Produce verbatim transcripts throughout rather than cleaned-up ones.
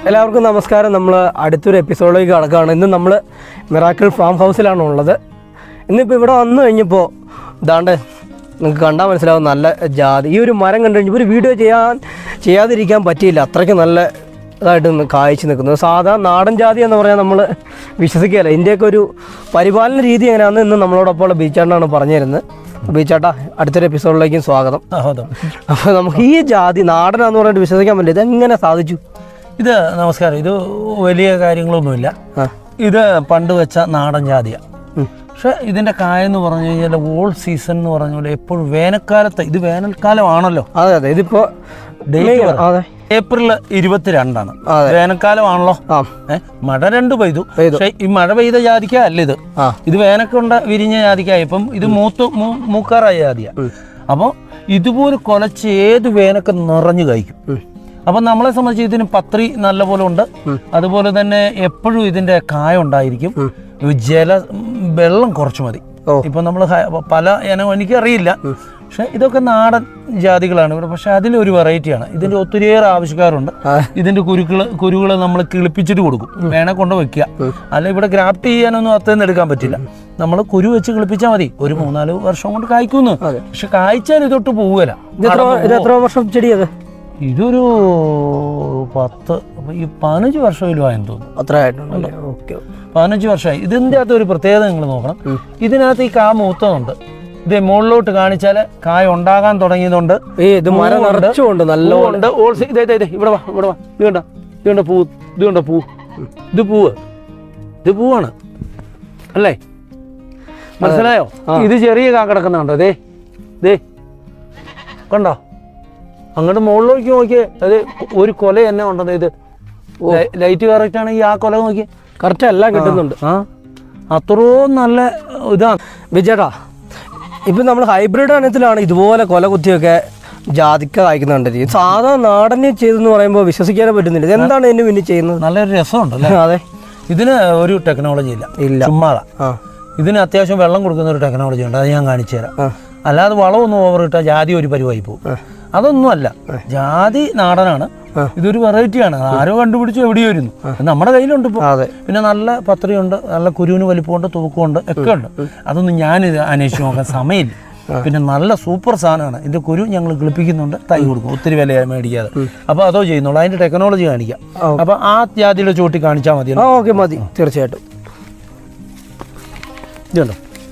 എല്ലാവർക്കും നമസ്കാരം. നമ്മൾ അടുത്തൊരു എപ്പിസോഡിലേക്ക് കടക്കുകയാണ്. ഇന്ന് നമ്മൾ മിറാക്കിൾ ഫാം ഹൗസിലാണ് ഉള്ളത്. ഇന്നിപ്പോൾ ഇവിടെ വന്നു കഴിഞ്ഞപ്പോൾ ഇതാണ്ട് നിങ്ങൾക്ക് കണ്ടാൽ മനസ്സിലാവും നല്ല ജാതി. ഈ ഒരു മരം കണ്ടു കഴിഞ്ഞപ്പോൾ ഒരു വീഡിയോ ചെയ്യാൻ ചെയ്യാതിരിക്കാൻ പറ്റിയില്ല. അത്രയ്ക്ക് നല്ല ഇതായിട്ട് കായ്ച്ച് നിൽക്കുന്നത്. സാധാരണ നാടൻ ജാതി എന്ന് പറഞ്ഞാൽ നമ്മൾ വിശ്വസിക്കുകയല്ല. ഇതിൻ്റെയൊക്കെ ഒരു പരിപാലന രീതി എങ്ങനെയാണെന്ന് ഇന്ന് നമ്മളോടൊപ്പം ബീച്ചാണ്ടാണ് പറഞ്ഞു തരുന്നത്. ബീച്ചാട്ടാ, അടുത്തൊരു എപ്പിസോഡിലേക്കും സ്വാഗതം. അപ്പോൾ നമുക്ക് ഈ ജാതി നാടനാന്ന് പറഞ്ഞിട്ട് വിശ്വസിക്കാൻ പറ്റില്ല. ഇതെങ്ങനെ സാധിച്ചു? ഇത് നമസ്കാരം, ഇത് വലിയ കാര്യങ്ങളൊന്നുമില്ല. ഇത് പണ്ട് വെച്ച നാടൻ ജാതിയാണ്. പക്ഷെ ഇതിൻ്റെ കായെന്ന് പറഞ്ഞു കഴിഞ്ഞാൽ ഓൾ സീസൺ എന്ന് പറഞ്ഞ പോലെ എപ്പോഴും വേനൽക്കാലത്ത്, ഇത് വേനൽക്കാലമാണല്ലോ. അതെ അതെ ഇതിപ്പോൾ അതെ ഏപ്രിൽ ഇരുപത്തിരണ്ടാണ്, വേനൽക്കാലമാണല്ലോ. ഏഹ് മഴ രണ്ട് പെയ്തു. പക്ഷെ ഈ മഴ പെയ്ത ജാതിക്ക അല്ല ഇത്. ഇത് വേനൽക്കൊണ്ട വിരിഞ്ഞ ജാതിക്കായി. ഇപ്പം ഇത് മൂത്ത് മൂക്കാറായ ജാതിയാ. അപ്പോൾ ഇതുപോലെ കുലച്ച് ഏത് വേനൊക്കെ നിറഞ്ഞു കഴിക്കും. അപ്പം നമ്മളെ സംബന്ധിച്ച് ഇതിന് പത്രി നല്ല പോലെ ഉണ്ട്. അതുപോലെ തന്നെ എപ്പോഴും ഇതിൻ്റെ കായ ഉണ്ടായിരിക്കും. ജല വെള്ളം കുറച്ച് മതി. ഇപ്പം നമ്മൾ പല ഇനം എനിക്കറിയില്ല, പക്ഷെ ഇതൊക്കെ നാടൻ ജാതികളാണ് ഇവിടെ. പക്ഷെ അതിലൊരു വെറൈറ്റിയാണ്. ഇതിൻ്റെ ഒത്തിരിയേറെ ആവശ്യക്കാരുണ്ട്. ഇതിൻ്റെ കുരുക്കൾ കുരുകൾ നമ്മൾ കിളിപ്പിച്ചിട്ട് കൊടുക്കും. വേണേ കൊണ്ട് വെക്കുക. അല്ല ഇവിടെ ഗ്രാഫ്റ്റ് ചെയ്യാനൊന്നും അത്രയും എടുക്കാൻ പറ്റില്ല. നമ്മൾ കുരു വെച്ച് കിളിപ്പിച്ചാൽ മതി. ഒരു മൂന്നാല് വർഷം കൊണ്ട് കായ്ക്കുന്നു. പക്ഷെ കായ്ച്ചാൽ ഇതൊട്ട് പോവുകയില്ല. എത്ര വർഷം ചെടിയത്? ഇതൊരു പത്ത് ഈ പതിനഞ്ച് വർഷമെങ്കിലും ആയെന്ന് തോന്നുന്നു. അത്ര ആയിട്ടുണ്ട്. ഓക്കെ, പതിനഞ്ച് വർഷമായി. ഇതിൻ്റെ അകത്ത് ഒരു പ്രത്യേകത നിങ്ങൾ നോക്കണം. ഇതിനകത്ത് ഈ കാ മൂത്തതുണ്ട്. ഇത് മുകളിലോട്ട് കാണിച്ചാൽ കായ ഉണ്ടാകാൻ തുടങ്ങിയതുകൊണ്ട് നല്ലോണ്ട്. ഇവിടെ വാ ഇവിടെ വാ ഇത് കണ്ട ഇത് കണ്ട പൂ ഇത് കണ്ട പൂ ഇത് പൂവ് ഇത് പൂവാണ് അല്ലേ? മനസ്സിലായോ? ഇത് ചെറിയ കാ കിടക്കുന്നുണ്ടോ? ദേ ദേ കണ്ടോ? അങ്ങോട്ട് മുകളിലേക്ക് നോക്കിയേ, അത് ഒരു കൊല തന്നെ ഉണ്ടെന്ന്. ഇത് ലൈറ്റ് കറക്റ്റ് ആണെങ്കിൽ ആ കൊല നോക്കിയേ, കറക്റ്റ് എല്ലാം കിട്ടുന്നുണ്ട്. ആ അത്രയും നല്ല ഇതാണ്. വിജേട്ടാ, ഇപ്പം നമ്മൾ ഹൈബ്രിഡ് ഇനത്തിലാണ് ഇതുപോലെ കൊല കുത്തിയൊക്കെ ജാതിക്ക കായ്ക്കുന്നുണ്ട്. സാധാ നാടനെ ചെയ്തെന്ന് പറയുമ്പോൾ വിശ്വസിക്കാനേ പറ്റുന്നില്ല. എന്താണ് ഇതിന് പിന്നെ ചെയ്യുന്നത്? നല്ലൊരു രസമുണ്ടല്ലേ? അതെ, ഇതിന് ഒരു ടെക്നോളജി ഇല്ല. ഇല്ല ചുമ്മാതാ. ഇതിന് അത്യാവശ്യം വെള്ളം കൊടുക്കുന്ന ഒരു ടെക്നോളജി ഉണ്ട്. അത് ഞാൻ കാണിച്ചു തരാം. അല്ലാതെ വളമൊന്നും ഓവർ ഇട്ടാൽ ജാതി ഒരു പരിവായി പോകും. അതൊന്നുമല്ല, ജാതി നാടനാണ്. ഇതൊരു വെറൈറ്റിയാണ്. ആരോ കണ്ടുപിടിച്ചു എവിടെയോ വരുന്നു. നമ്മുടെ കയ്യിലുണ്ട് ഇപ്പോൾ. പിന്നെ നല്ല പത്രിയുണ്ട്, നല്ല കുരുവിന് വലിപ്പമുണ്ട്, തൂക്കമുണ്ട്, ഒക്കെ ഉണ്ട്. അതൊന്നും ഞാനിത് അന്വേഷിച്ച് നോക്കാൻ സമയമില്ല. പിന്നെ നല്ല സൂപ്പർ സാധനമാണ്. ഇതിൻ്റെ കുരു ഞങ്ങൾ കിളിപ്പിക്കുന്നുണ്ട്, തൈ കൊടുക്കും, ഒത്തിരി വില മേടിക്കാതെ. അപ്പോൾ അതോ ചെയ്യുന്നുള്ളൂ. അതിൻ്റെ ടെക്നോളജി കാണിക്കാം. അപ്പോൾ ആ ജാതിയുടെ ചോട്ടി കാണിച്ചാൽ മതി. ഓക്കെ, മതി, തീർച്ചയായിട്ടും. ഇതുണ്ടോ?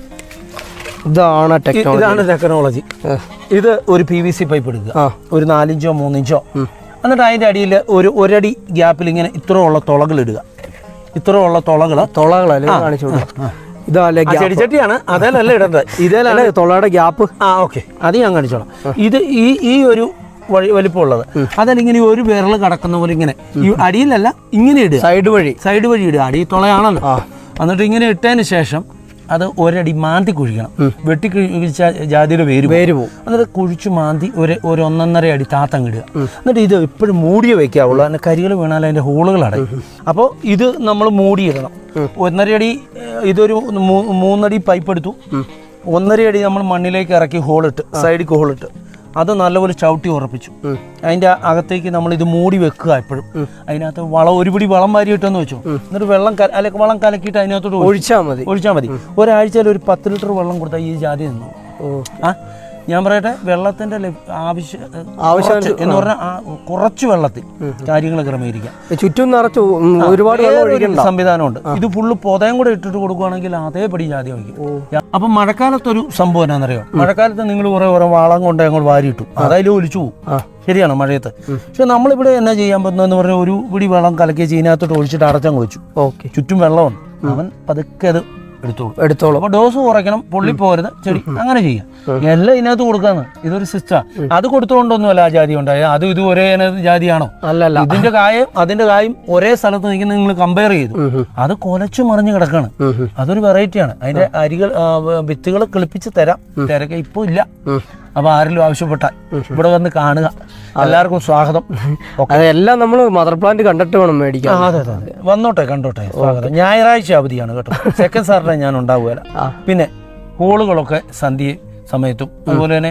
ഇതാണ് ഇതാണ് ടെക്നോളജി. ഇത് ഒരു പി വി സി പൈപ്പ് എടുക്കുക, ഒരു നാലിഞ്ചോ മൂന്നിഞ്ചോ. എന്നിട്ട് അതിൻ്റെ അടിയിൽ ഒരു ഒരടി ഗ്യാപ്പിൽ ഇങ്ങനെ ഇത്രയുള്ള തുളകൾ ഇടുക. ഇത്രയുള്ള തുളകൾ തുളകളല്ലേ കാണിച്ചു. ചെടിച്ചട്ടിയാണ്, അതേലല്ല ഇടേണ്ടത്. ഇതേലാണ് തുളയുടെ ഗ്യാപ്പ്. ആ ഓക്കെ, അത് ഞാൻ കാണിച്ചോളാം. ഇത് ഈ ഈ ഒരു വഴി വലിപ്പമുള്ളത് അതല്ല, ഇങ്ങനെ ഒരു വിരൽ കടക്കുന്ന പോലെ ഇങ്ങനെ ഈ അടിയിലല്ല ഇങ്ങനെ ഇടുക. സൈഡ് വഴി സൈഡ് വഴി ഇടുക. അടി തുളയാണല്ലോ. എന്നിട്ട് ഇങ്ങനെ ഇട്ടതിന് ശേഷം അത് ഒരടി മാന്തി കുഴിക്കണം. വെട്ടി കുഴിച്ച ജാതിയുടെ വേര് വേര് പോകും. എന്നിട്ട് കുഴിച്ച് മാന്തി ഒരു ഒരു ഒന്നൊന്നര അടി താത്തങ്ങിടുക. എന്നിട്ട് ഇത് എപ്പോഴും മൂടിയേ വയ്ക്കാവുള്ളൂ. അതിൻ്റെ കരികൾ വീണാൽ അതിൻ്റെ ഹോളുകൾ അടയും. അപ്പോൾ ഇത് നമ്മൾ മൂടിയിടണം. ഒന്നര അടി, ഇതൊരു മൂന്നടി പൈപ്പ് എടുത്തു. ഒന്നര അടി നമ്മൾ മണ്ണിലേക്ക് ഇറക്കി ഹോളിട്ട്, സൈഡിൽ ഹോളിട്ട് അത് നല്ലപോലെ ചവിട്ടി ഉറപ്പിച്ചു. അതിൻ്റെ അകത്തേക്ക് നമ്മൾ ഇത് മൂടി വെക്കുക. എപ്പോഴും അതിനകത്ത് വളം ഒരുപിടി വളം വാരിയിട്ടെന്ന് വെച്ചു. എന്നിട്ട് വെള്ളം അല്ലെങ്കിൽ വളം കലക്കിയിട്ട് അതിനകത്തോട്ട് ഒഴിച്ചാൽ മതി ഒഴിച്ചാൽ മതി ഒരാഴ്ചയിൽ ഒരു പത്ത് ലിറ്റർ വെള്ളം കൊടുത്താൽ ഈ ജാതി നിന്നു. ആ ഞാൻ പറയട്ടെ, വെള്ളത്തിന്റെ ആവശ്യം ആവശ്യം എന്ന് പറഞ്ഞാൽ കുറച്ച് വെള്ളത്തിൽ കാര്യങ്ങൾ ക്രമീകരിക്കാം. ചുറ്റും നിറച്ച് ഒരുപാട് സംവിധാനമുണ്ട്. ഇത് ഫുള്ള് പൊതയും കൂടെ ഇട്ടിട്ട് കൊടുക്കുകയാണെങ്കിൽ അതേപടി ജാതി വയ്ക്കും. അപ്പം മഴക്കാലത്തൊരു സംഭവം എന്നാണെന്നറിയോ? മഴക്കാലത്ത് നിങ്ങൾ കുറെ കുറെ വളം കൊണ്ട് അങ്ങോട്ട് വാരിയിട്ടു, അതായാലും ഒലിച്ചു പോകും. ശരിയാണ് മഴയത്ത്. പക്ഷെ നമ്മളിവിടെ എന്നാ ചെയ്യാൻ പറ്റുന്നതെന്ന് പറഞ്ഞാൽ ഒരു പിടി വെള്ളം കലക്കി ചീനകത്തോട്ട് ഒഴിച്ചിട്ട് അടച്ചങ്ങ് വെച്ചു. ഓക്കെ, ചുറ്റും വെള്ളമുണ്ട്. അവൻ പതുക്കെ അത് എടുത്തോളൂ എടുത്തോളൂ അപ്പോൾ ഡോസ് കുറയ്ക്കണം, പൊള്ളി പോരുത് ചെടി. അങ്ങനെ ചെയ്യാം. എല്ലാം ഇതിനകത്ത് കൊടുക്കാന്ന്. ഇതൊരു സിസ്റ്റം. അത് കൊടുത്തുകൊണ്ടൊന്നുമല്ല ആ ജാതി ഉണ്ടായ. അതും ഇത് ഒരേ ജാതിയാണോ? അല്ലല്ല. ഇതിന്റെ കായും അതിന്റെ കായും ഒരേ സ്ഥലത്ത് നിൽക്കുന്ന നിങ്ങൾ കമ്പയർ ചെയ്തു. അത് കൊലച്ചു മറിഞ്ഞ് കിടക്കാണ്. അതൊരു വെറൈറ്റിയാണ്. അതിന്റെ അരികൾ വിത്തുകൾ കിളിപ്പിച്ച് തരാം. തിരക്ക് ഇപ്പൊ ഇല്ല. അപ്പൊ ആരെങ്കിലും ആവശ്യപ്പെട്ടാൽ ഇവിടെ വന്ന് കാണുക. എല്ലാവർക്കും സ്വാഗതം. അതെല്ലാം നമ്മൾ മദർ പ്ലാന്റ് കണ്ടിട്ട് വേണം മേടിക്കാൻ. അതെ അതെ അതെ, വന്നോട്ടെ, കണ്ടോട്ടെ. സ്വാഗതം. ഞായറാഴ്ച അവധിയാണ് കേട്ടോ. സെക്കൻഡ് സാറ്റർഡേ ഞാൻ ഉണ്ടാവുകയില്ല. പിന്നെ കോളുകളൊക്കെ സന്ധ്യ സമയത്തും അതുപോലെ തന്നെ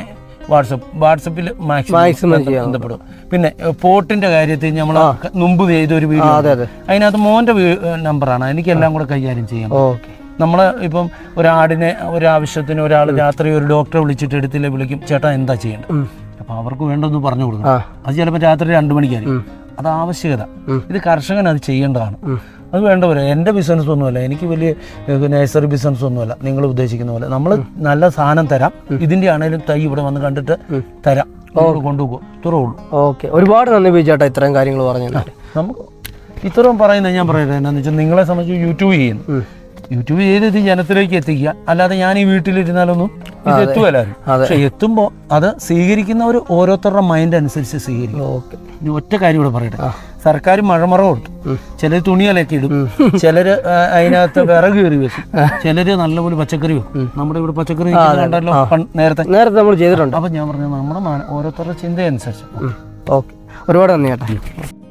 വാട്സപ്പ് വാട്സപ്പിൽ മാക്സിമം ബന്ധപ്പെടും. പിന്നെ പോട്ടിന്റെ കാര്യത്തിൽ നമ്മൾ മുമ്പ് ചെയ്തൊരു വീഡിയോ അതിനകത്ത് മോൻ്റെ നമ്പറാണ്, എനിക്കെല്ലാം കൂടെ കൈകാര്യം ചെയ്യാം. നമ്മൾ ഇപ്പം ഒരാടിനെ ഒരാവശ്യത്തിന് ഒരാൾ രാത്രി ഒരു ഡോക്ടറെ വിളിച്ചിട്ട് എടുത്തില്ല വിളിക്കും, ചേട്ടാ എന്താ ചെയ്യേണ്ടത്, അപ്പം അവർക്ക് വേണ്ടതെന്ന് പറഞ്ഞു കൊടുക്കണം. അത് ചിലപ്പോൾ രാത്രി രണ്ട് മണിക്കായിരിക്കും. അത് ആവശ്യകത. ഇത് കർഷകൻ അത് ചെയ്യേണ്ടതാണ്. അത് വേണ്ട പോലെ എൻ്റെ ബിസിനസ് ഒന്നുമല്ല, എനിക്ക് വലിയ നഴ്സറി ബിസിനസ് ഒന്നുമല്ല. നിങ്ങൾ ഉദ്ദേശിക്കുന്ന പോലെ നമ്മൾ നല്ല സാധനം തരാം. ഇതിൻ്റെ ആണെങ്കിലും തൈ ഇവിടെ വന്ന് കണ്ടിട്ട് തരാം, കൊണ്ടുപോകും, ഇത്രേ ഉള്ളൂ. ഓക്കെ, ഒരുപാട് നന്ദി ബിജുചേട്ടാ ഇത്രയും കാര്യങ്ങൾ പറഞ്ഞു. നമുക്ക് ഇത്രയും പറയുന്നത് ഞാൻ പറയട്ടെ, എന്താണെന്ന് വെച്ചാൽ നിങ്ങളെ സംബന്ധിച്ച് യൂട്യൂബ് ചെയ്യുന്നു, യൂട്യൂബ് ചെയ്ത് ഇത് ജനത്തിലേക്ക് എത്തിക്കുക. അല്ലാതെ ഞാൻ ഈ വീട്ടിലിരുന്നാലൊന്നും ഇത് എത്തുമല്ലായിരുന്നു. പക്ഷെ എത്തുമ്പോൾ അത് സ്വീകരിക്കുന്നവർ ഓരോരുത്തരുടെ മൈൻഡ് അനുസരിച്ച് സ്വീകരിക്കും. ഇനി ഒറ്റ കാര്യം ഇവിടെ പറയട്ടെ, സർക്കാർ മഴമറ കൊടുത്തു, ചിലർ തുണിയലൊക്കെ ഇടും, ചിലർ അതിനകത്ത് വിറക് കയറി വെക്കും, ചിലർ നല്ലപോലെ പച്ചക്കറി വെക്കും. നമ്മുടെ ഇവിടെ പച്ചക്കറി ഉണ്ടല്ലോ നേരത്തെ നേരത്തെ നമ്മൾ ചെയ്തിട്ടുണ്ട്. അപ്പം ഞാൻ പറഞ്ഞത് നമ്മുടെ ഓരോരുത്തരുടെ ചിന്തയനുസരിച്ച്. ഓക്കെ, ഒരുപാട് നന്ദി ചേട്ടാ.